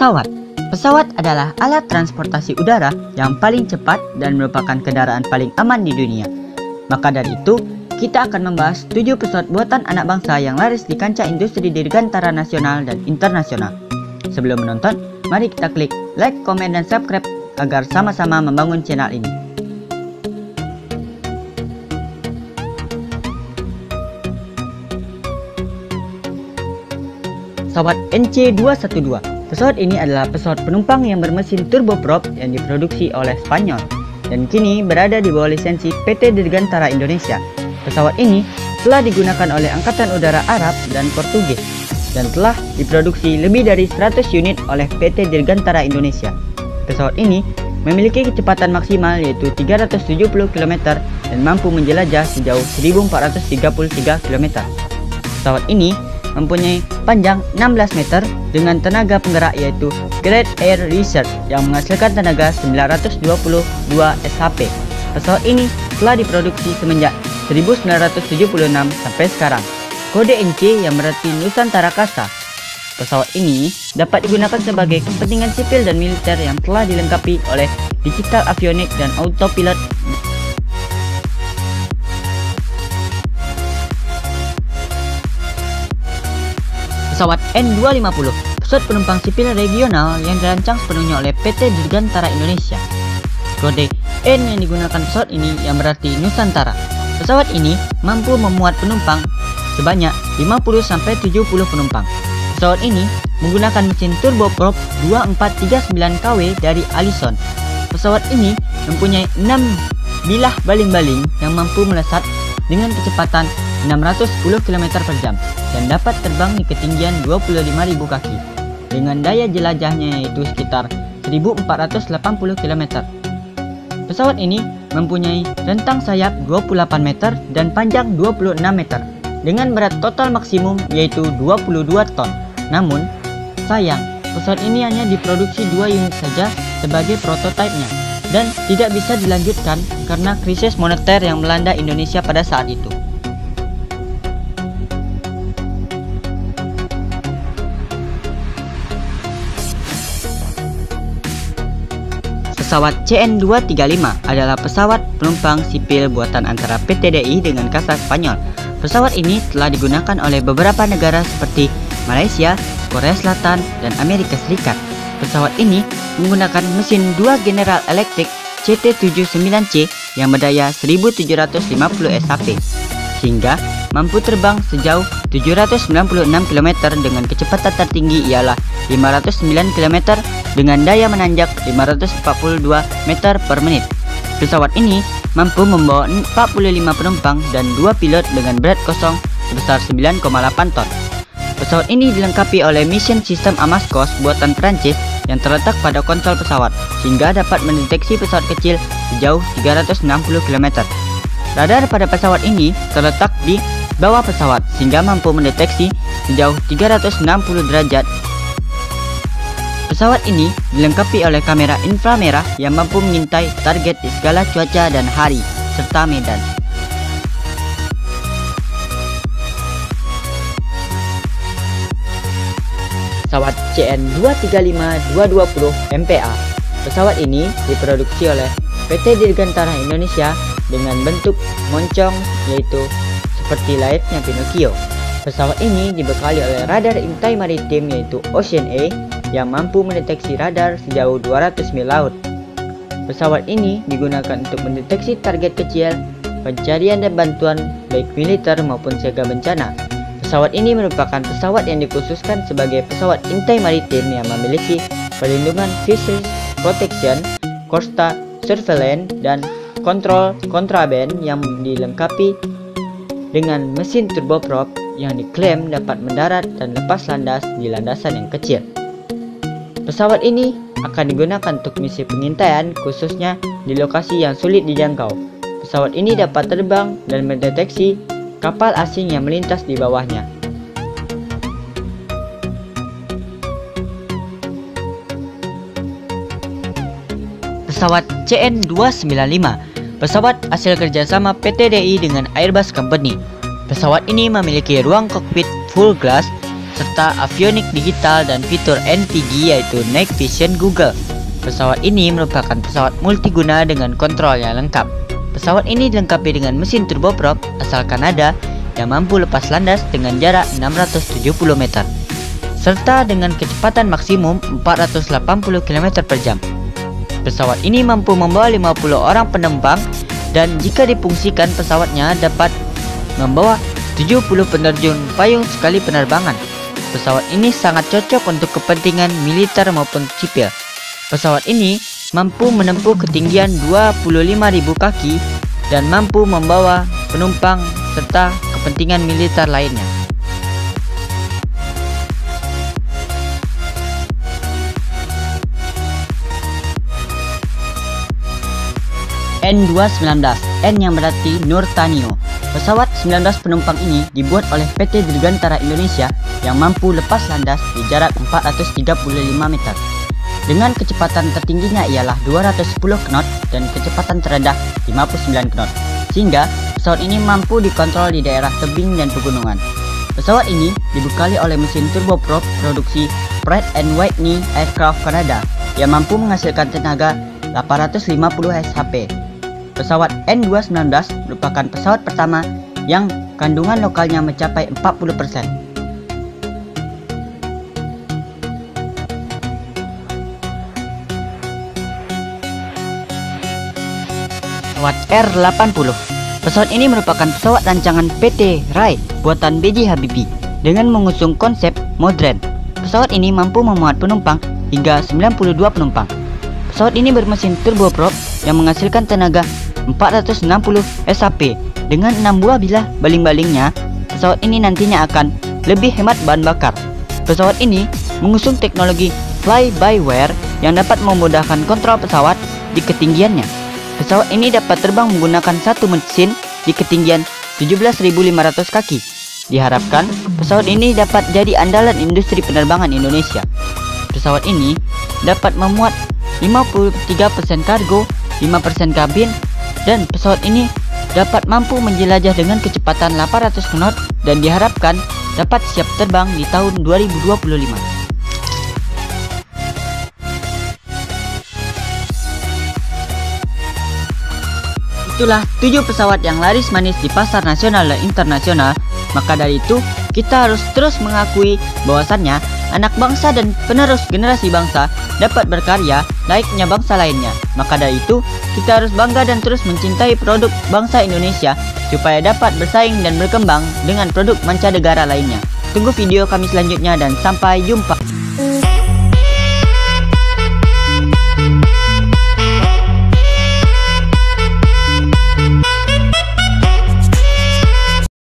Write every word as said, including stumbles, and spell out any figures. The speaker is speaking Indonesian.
Pesawat. Pesawat adalah alat transportasi udara yang paling cepat dan merupakan kendaraan paling aman di dunia. Maka dari itu, kita akan membahas tujuh pesawat buatan anak bangsa yang laris di kancah industri dirgantara nasional dan internasional. Sebelum menonton, mari kita klik like, komen, dan subscribe agar sama-sama membangun channel ini. Pesawat N C dua satu dua. Pesawat ini adalah pesawat penumpang yang bermesin turboprop yang diproduksi oleh Spanyol dan kini berada di bawah lisensi P T Dirgantara Indonesia. Pesawat ini telah digunakan oleh Angkatan Udara Arab dan Portugis dan telah diproduksi lebih dari seratus unit oleh P T Dirgantara Indonesia. Pesawat ini memiliki kecepatan maksimal yaitu tiga ratus tujuh puluh kilometer dan mampu menjelajah sejauh seribu empat ratus tiga puluh tiga kilometer. Pesawat ini mempunyai panjang enam belas meter dengan tenaga penggerak yaitu Great Air Research yang menghasilkan tenaga sembilan ratus dua puluh dua S H P. Pesawat ini telah diproduksi semenjak seribu sembilan ratus tujuh puluh enam sampai sekarang. Kode N C yang berarti Nusantara Kasa. Pesawat ini dapat digunakan sebagai kepentingan sipil dan militer yang telah dilengkapi oleh digital avionik dan autopilot. Pesawat N dua lima nol, pesawat penumpang sipil regional yang dirancang sepenuhnya oleh P T Dirgantara Indonesia. Kode N yang digunakan pesawat ini yang berarti Nusantara. Pesawat ini mampu memuat penumpang sebanyak lima puluh sampai tujuh puluh penumpang. Pesawat ini menggunakan mesin turboprop dua empat tiga sembilan K W dari Allison. Pesawat ini mempunyai enam bilah baling-baling yang mampu melesat dengan kecepatan enam ratus sepuluh kilometer per jam dan dapat terbang di ketinggian dua puluh lima ribu kaki dengan daya jelajahnya yaitu sekitar seribu empat ratus delapan puluh kilometer. Pesawat ini mempunyai rentang sayap dua puluh delapan meter dan panjang dua puluh enam meter dengan berat total maksimum yaitu dua puluh dua ton. Namun, sayang, pesawat ini hanya diproduksi dua unit saja sebagai prototipenya dan tidak bisa dilanjutkan karena krisis moneter yang melanda Indonesia pada saat itu. Pesawat C N dua tiga lima adalah pesawat penumpang sipil buatan antara P T D I dengan Kasa Spanyol. Pesawat ini telah digunakan oleh beberapa negara seperti Malaysia, Korea Selatan, dan Amerika Serikat. Pesawat ini menggunakan mesin dua General Electric C T tujuh sembilan C yang berdaya seribu tujuh ratus lima puluh S H P, sehingga mampu terbang sejauh tujuh ratus sembilan puluh enam kilometer dengan kecepatan tertinggi ialah lima ratus sembilan kilometer dengan daya menanjak lima ratus empat puluh dua meter per menit. Pesawat ini mampu membawa empat puluh lima penumpang dan dua pilot dengan berat kosong sebesar sembilan koma delapan ton. Pesawat ini dilengkapi oleh Mission System Amascos buatan Prancis yang terletak pada konsol pesawat sehingga dapat mendeteksi pesawat kecil sejauh tiga ratus enam puluh kilometer. Radar pada pesawat ini terletak di bawah pesawat sehingga mampu mendeteksi sejauh tiga ratus enam puluh derajat. Pesawat ini dilengkapi oleh kamera inframerah yang mampu mengintai target di segala cuaca dan hari serta medan. Pesawat C N dua tiga lima dua dua nol M P A. Pesawat ini diproduksi oleh P T Dirgantara Indonesia dengan bentuk moncong yaitu seperti layaknya Pinocchio. Pesawat ini dibekali oleh radar intai maritim yaitu Ocean A yang mampu mendeteksi radar sejauh dua ratus mil laut. Pesawat ini digunakan untuk mendeteksi target kecil, pencarian dan bantuan baik militer maupun siaga bencana. Pesawat ini merupakan pesawat yang dikhususkan sebagai pesawat intai maritim yang memiliki perlindungan Fisheries Protection, Costa Surveillance, dan kontrol kontraban yang dilengkapi dengan mesin turboprop yang diklaim dapat mendarat dan lepas landas di landasan yang kecil. Pesawat ini akan digunakan untuk misi pengintaian khususnya di lokasi yang sulit dijangkau. Pesawat ini dapat terbang dan mendeteksi kapal asing yang melintas di bawahnya. Pesawat C N dua sembilan lima, pesawat hasil kerjasama P T D I dengan Airbus Company. Pesawat ini memiliki ruang kokpit full glass serta avionik digital dan fitur N V G yaitu Night Vision Google. Pesawat ini merupakan pesawat multiguna dengan kontrol yang lengkap. Pesawat ini dilengkapi dengan mesin turboprop asal Kanada yang mampu lepas landas dengan jarak enam ratus tujuh puluh meter, serta dengan kecepatan maksimum empat ratus delapan puluh kilometer per jam. Pesawat ini mampu membawa lima puluh orang penumpang dan jika difungsikan pesawatnya dapat membawa tujuh puluh penerjun payung sekali penerbangan. Pesawat ini sangat cocok untuk kepentingan militer maupun sipil. Pesawat ini mampu menempuh ketinggian dua puluh lima ribu kaki dan mampu membawa penumpang serta kepentingan militer lainnya. N dua sembilan belas, N yang berarti Nurtanio. Pesawat sembilan belas penumpang ini dibuat oleh P T Dirgantara Indonesia yang mampu lepas landas di jarak empat ratus tiga puluh lima meter. Dengan kecepatan tertingginya ialah dua ratus sepuluh knot dan kecepatan terendah lima puluh sembilan knot, sehingga pesawat ini mampu dikontrol di daerah tebing dan pegunungan. Pesawat ini dibekali oleh mesin turboprop produksi Pratt and Whitney Aircraft Canada yang mampu menghasilkan tenaga delapan ratus lima puluh horsepower. Pesawat N dua sembilan belas merupakan pesawat pertama yang kandungan lokalnya mencapai empat puluh persen. Pesawat R delapan puluh. Pesawat ini merupakan pesawat rancangan P T R A I buatan B J Habibie dengan mengusung konsep modern. Pesawat ini mampu memuat penumpang hingga sembilan puluh dua penumpang. Pesawat ini bermesin turboprop yang menghasilkan tenaga empat ratus enam puluh horsepower. Dengan enam buah bilah baling-balingnya, pesawat ini nantinya akan lebih hemat bahan bakar. Pesawat ini mengusung teknologi fly-by-wire yang dapat memudahkan kontrol pesawat di ketinggiannya. Pesawat ini dapat terbang menggunakan satu mesin di ketinggian tujuh belas ribu lima ratus kaki. Diharapkan pesawat ini dapat jadi andalan industri penerbangan Indonesia. Pesawat ini dapat memuat lima puluh tiga persen kargo, lima persen kabin, dan pesawat ini dapat mampu menjelajah dengan kecepatan delapan ratus knot dan diharapkan dapat siap terbang di tahun dua ribu dua puluh lima. Itulah tujuh pesawat yang laris manis di pasar nasional dan internasional. Maka dari itu, kita harus terus mengakui bahwasannya anak bangsa dan penerus generasi bangsa dapat berkarya layaknya bangsa lainnya. Maka dari itu, kita harus bangga dan terus mencintai produk bangsa Indonesia supaya dapat bersaing dan berkembang dengan produk mancanegara lainnya. Tunggu video kami selanjutnya dan sampai jumpa.